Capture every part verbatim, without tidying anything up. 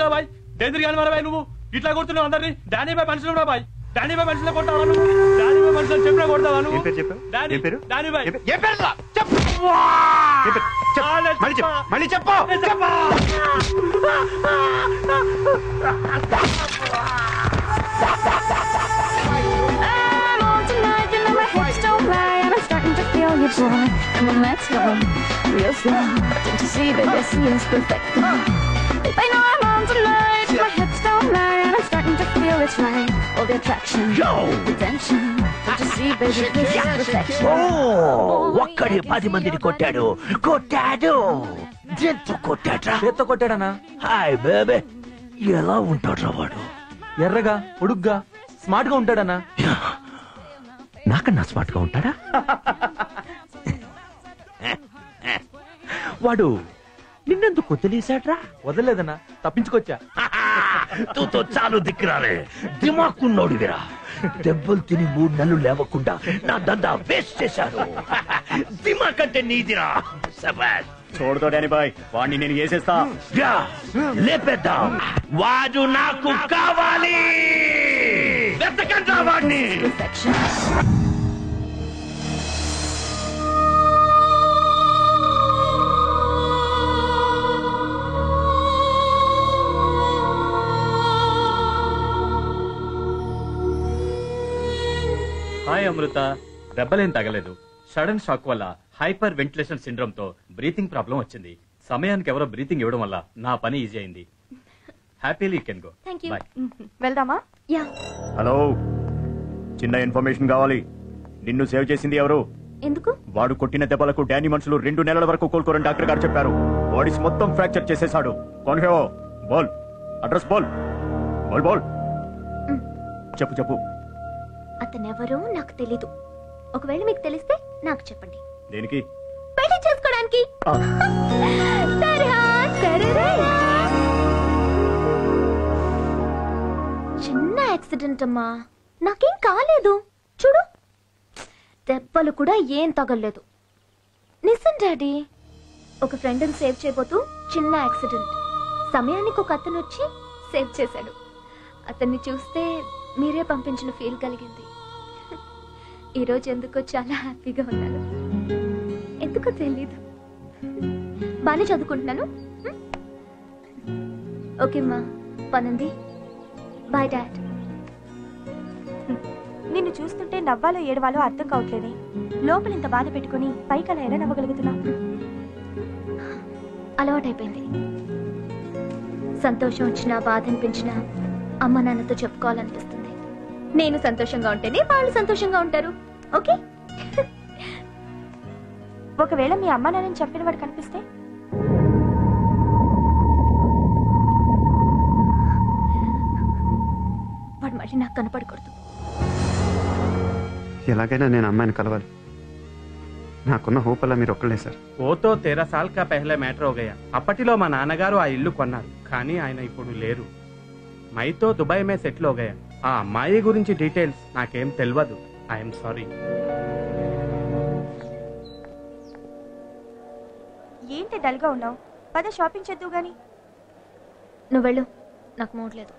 కదా bye danger గాని మరా bye నువ్వు ఇట్లా కొడుతున్నావు అందరినీ డానీ బాయ్ మనుషులు కూడా బాయ్ డానీ బాయ్ మనుషులు కొడతావా నువ్వు డానీ బాయ్ మనుషులు చెప్పినా కొడతావా నువ్వు డానీ డానీ బాయ్ మళ్ళీ చెప్పు Boy, come on, let's go real slow. Don't you see, baby, I see us perfect. I know I'm on tonight. My hips don't lie, and I'm starting to feel it's right. All the attraction, the tension. Don't you see, baby, this is perfection. Oh, ఒక్కడే పది మందిని కొట్టాడు కొట్టాడు జంతు కొట్టాడ్రా చేత్తో కొట్టాడనా hi బేబే ఎలా ఉంటాడ్రా వాడు ఎర్రగా పొడుగ్గా స్మార్ట్ గా ఉంటాడనా నాకన్నా స్మార్ట్ గా ఉంటాడా వాడు నిన్నెందుకు వదిలేశాడ్రా వదలలేదన్నా తప్పించుకొచ్చా తూతో చాలు దిక్కురాలే దిమాకున్నోడివిరా దెబ్బలు తిని మూడు నెలలు లేవకుండా నా దందా వేస్ట్ చేశాను దిమాకంటే నీదిరా చూడతో డానీ బాయ్ వాడిని నేను వేసేస్తా లేపేద్దాం వాడు నాకు కావాలి వెతకండి వాడిని హాయ్ అమృత దెబ్బలేం తగలేదు సడన్ షాక్ వల్ల హైపర్ వెంటిలేషన్ సిండ్రోమ్ తో బ్రీతింగ్ ప్రాబ్లం వచ్చింది సమయానికి ఎవరో బ్రీతింగ్ ఇవ్వడం వల్ల నా పని ఈజీ అయింది హ్యాపీలీ కెన్ గో బై వెళ్దామా యా హలో చిన్న ఇన్ఫర్మేషన్ కావాలి నిన్ను సేవ్ చేసింది ఎవరు ఎందుకు వాడు కొట్టిన దెబ్బలకు డానీ మనుషులు రెండు నెలల వరకు కోలుకోరని డాక్టర్ గారు చెప్పారు బాడీస్ మొత్తం ఫ్రాక్చర్ చేసేశాడు కౌన్ హే బోల్ అడ్రస్ బోల్ బోల్ బోల్ చెప్పు చెప్పు అతనెవరో నాకు తెలీదు ఒకవేళ మీకు తెలిస్తే నాకు చెప్పండి దేనికి పెళ్లి చేసుకోవడానికి చిన్న యాక్సిడెంట్ అమ్మా నాకేం కాలేదు చూడు దెబ్బలు కూడా ఏం తగలేదు నిజం డాడీ ఒక ఫ్రెండ్ని సేవ్ చేయబోతూ చిన్న యాక్సిడెంట్ సమయానికి ఒక అతను వచ్చి సేవ్ చేశాడు అతన్ని చూస్తే మీరే పంపించిన ఫీల్ కలిగింది ఈరోజు ఎందుకో చాలా హ్యాపీగా ఉన్నాను ఎందుకో తెలీదు బాగానే చదువుకుంటున్నాను ఓకే అమ్మా పనుంది బాయ్ డాడ్ నిన్ను చూస్తుంటే నవ్వాలో ఏడవాలో అర్థం కావట్లేదే లోపల ఇంత బాధ పెట్టుకుని పైకి అలా ఎలా నవ్వగలుగుతున్నావు అలవాటైపోయింది సంతోషం వచ్చినా బాధ అనిపించినా అమ్మ నాన్నతో చెప్పుకోవాలనిపిస్తుంది నేను సంతోషంగా ఉంటేనే వాళ్ళు సంతోషంగా ఉంటారు ఓకే ఒకవేళ మీ అమ్మ నాన్నని చెప్పిన వాడు కనిపిస్తే వాడు మళ్ళీ నాకు కనపడకూడదు ఎలాగైనా నేను అమ్మాయిని కలవాలి నాకున్న హోప్ అలా మీరు ఒక్కలే సార్ ఓతో తెరా సాల్ కా పెహలే మ్యాటర్ हो गया అప్పటిలో మా నాన్నగారు ఆ ఇల్లు కొన్నారు కానీ ఆయన ఇప్పుడు లేరు మైతో దుబాయ్ మే సెటిల్ हो गया ఆ అమ్మాయి గురించి డీటెయిల్స్ నాకేం తెలియదు ఐఎమ్ సారీ ఏంటి డల్గా ఉన్నావు పద షాపింగ్ చేద్దావు గాని నువ్వు వెళ్ళు నాకు మూడ్ లేదు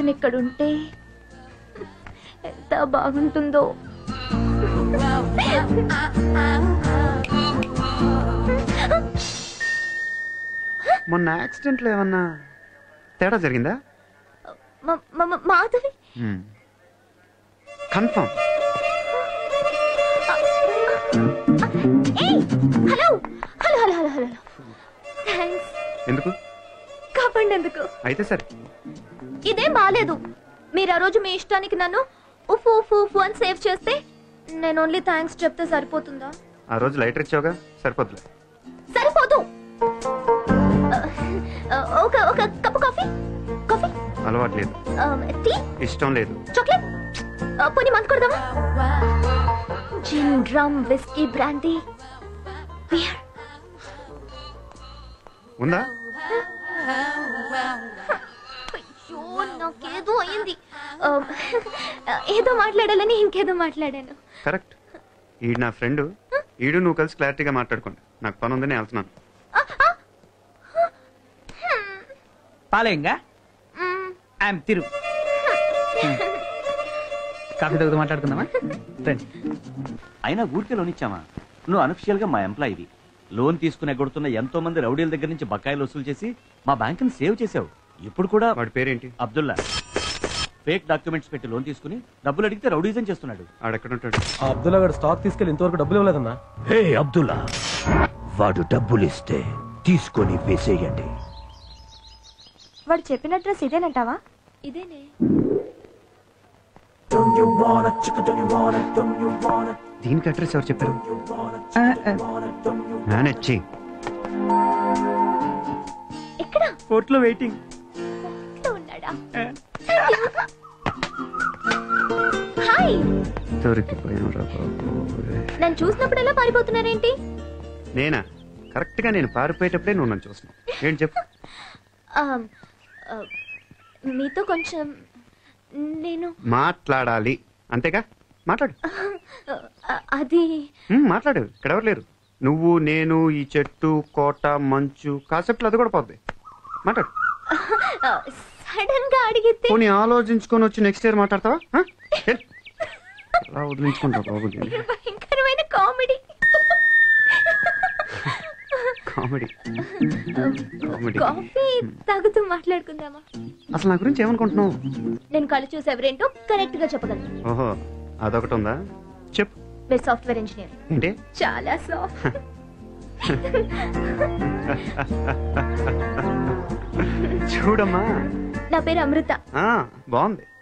అతను ఇక్కడ ఉంటే ఎంత బాగుంటుందో. మొన్న యాక్సిడెంట్లో ఏమన్నా తేడా జరిగిందా? మ- మ- మాధవి కన్ఫర్మ్. ఏయ్, hello hello hello hello hello thanks. ఎందుకు? కాపాడినందుకు. అయితే సరే. ఇదేం బాలేదు. మీరు ఆ రోజు మీ ఇష్టానికి నన్ను ఉఫ్ ఉఫ్ ఉఫ్ అని సేవ్ చేస్తే నేను ఓన్లీ థ్యాంక్స్ చెప్తే సరిపోతుందా? ఆ రోజు లైటర్ ఇచ్చావుగా, సరిపోతులే. సరిపోదు. ఒక ఒక కప్పు కాఫీ. కాఫీ అలవాటు లేదు. టీ ఇష్టం లేదు. చాక్లెట్ పోనీ మందు కొడదామా? Gin rum whisky brandy beer ఉందా? అయ్యో నాకేదో అయింది. ఏదో మాట్లాడాలని ఇంకేదో మాట్లాడాను. కరెక్ట్. ఈడు నా ఫ్రెండ్. ఈడు నువ్వు కలిసి క్లారిటీగా మాట్లాడుకోండి. నాకు పని ఉందని వెళ్తున్నాను. పాలేంగా ఐఎమ్ తిరు. కాఫీ తగ్గుతూ మాట్లాడుకుందామా? రండి. అయినా ఊరికే లోన్ ఇచ్చామా? నువ్వు అనఫిషియల్ గా మా ఎంప్లాయీవి. లోన్ తీసుకుని ఎగొడుతున్న ఎంతో మంది రౌడీల దగ్గర నుంచి బకాయిలు వసూలు చేసి మా బ్యాంకుని సేవ్ చేసావు. ఇప్పుడు కూడా వాడి పేరేంటి? అబ్దుల్లా. ఫేక్ డాక్యుమెంట్స్ పెట్టి లోన్ తీసుకుని డబ్బులు అడిగితే రౌడీజం చేస్తున్నాడు. ఆడెక్కడుంటాడు? ఆ అబ్దుల్లా గారు స్టాక్ తీసుకెళ్లి ఇంతవరకు డబ్బులు ఇవ్వలేదన్నా. హే అబ్దుల్లా, వాడు డబ్బులు ఇస్తే తీసుకొని వేసేయండి. వాడు చెప్పిన అడ్రస్ ఇదేనంటావా? ఇదేనే. దీనికి అడ్రస్ ఎవరు చెప్పారు? మేనేజ్ చెయ్యి. ఎక్కడ? కోర్టులో వెయిటింగ్. ఇంట్లో ఉన్నాడా? హాయ్. దొరికిపోయాను రా బాబు. నన్ను చూసినప్పుడల్లా పారిపోతున్నారేంటి? నేనా? కరెక్ట్ గా నేను పారిపోయేటప్పుడే నువ్వు నన్ను చూస్తున్నావు. ఏంటి చెప్పు. మీతో కొంచెం నేను మాట్లాడాలి అంతేగా? మాట్లాడు. అది మాట్లాడు. ఇక్కడ ఎవరు లేరు. నువ్వు, నేను, ఈ చెట్టు, కోట, మంచు, కాసేపులో అది కూడా పోద్ది. మాట్లాడు. సడన్ గా అడిగితే పోనీ ఆలోచించుకొని వచ్చి నెక్స్ట్ ఇయర్ మాట్లాడతావా? ఎలా వదిలించుకుంటా బాబు. భయంకరమైన కామెడీ. Comedy comedy. కాఫీ తాగుతూ మాట్లాడుకుందామా? అసలు నా గురించి ఏమనుకుంటున్నావు? నేను కళ్ళు చూసి ఎవరేంటో కరెక్ట్ గా చెప్పగలను. ఓహో, అదొకటి ఉందా? చెప్పు. మీరు సాఫ్ట్వేర్ ఇంజనీర్. ఏంటి? చాలా సాఫ్ట్. చూడమ్మా. నా పేరు అమృత. బాగుంది.